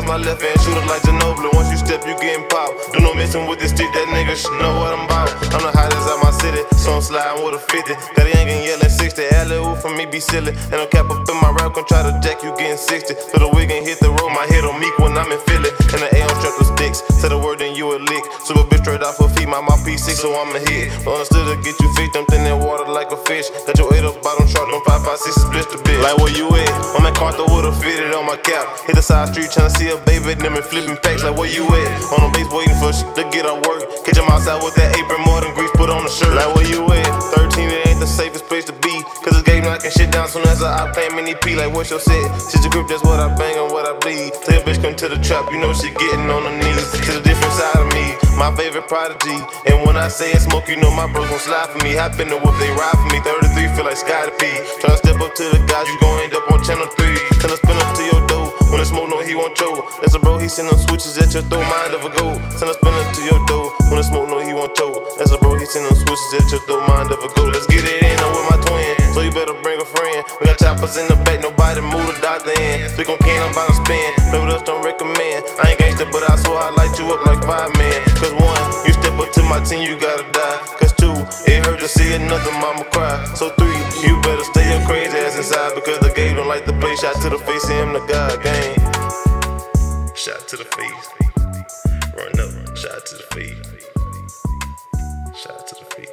miles, my left hand shooter like Ginobili. Once you step, you getting popped. Do no messing with this stick, that nigga should know what I'm about. I'm the hottest out my city, so I'm sliding with a 50. Got a yankin' yelling 60, alley-oop for me be silly. And I'm cap up in my rap, gon' try to jack you getting 60. So the wig and hit the road, my head on meek when I'm in Philly. And the A on strapped with sticks, say the word then you a lick. Super bitch straight off her feet, my mouth P6, so I'm a hit. Understood to get you fixed, dumped in that water like a fish. Got your 8 up bottom shark, them 5.56 blitz the bitch. Like where you at? I'm at Carter with a fitted on my cap. Hit the side street tryna see a baby, them and flipping packs. Like where you at? On the base waiting for shit to get on work. Catch him outside with that apron, more than grease put on the shirt. Like where you at? 13, it ain't the safest place to be. Cause it's Gabe knocking shit down soon as I play mini P. Like what's your set? She's a grip, that's what I bang and what I bleed. Tell your bitch come to the trap, you know she getting on her knees. To the different side of me, my favorite prodigy. And when I say it smoke, you know my bros gon' slide for me. Hop in the whip, they ride for me. 33 feel like Scotty P. Tryna step up to the guys, you gon' end up on channel 3. Tell her spin up to your dough. When the smoke, no, he won't choke. That's a bro, he send them switches at your throat, mind of a goat. Tell her spin up to your dough. When the smoke, no, he won't choke. That's a bro, he send them switches at your throat, mind of a goat. Let's get it in, I'm with my twin. So you better bring a friend. We got choppers in the back, nobody move the doctor in. Stick on can, I'm bound to spin. Play with us, don't recommend. I ain't gangsta, but I swear I light you up like 5 man. Cause 1, you step up to my team, you gotta die. Cause 2, it hurt to see another mama cry. So 3, you better stay your crazy ass inside. Because the Gabe don't like to play. Shot to the face, him the God gang. Shot to the face. Run up, shot to the face. Shot to the face.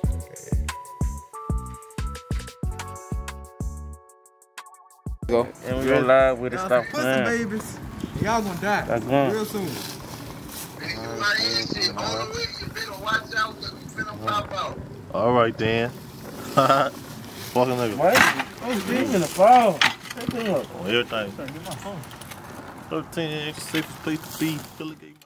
Go. And we go live with it. Stop playing. Babies. Y'all gonna die. That's going. Real soon. Alright then. Fucking nigga. What? Oh, big in the fall. Everything up. On everything. 13 inch, safest place to be.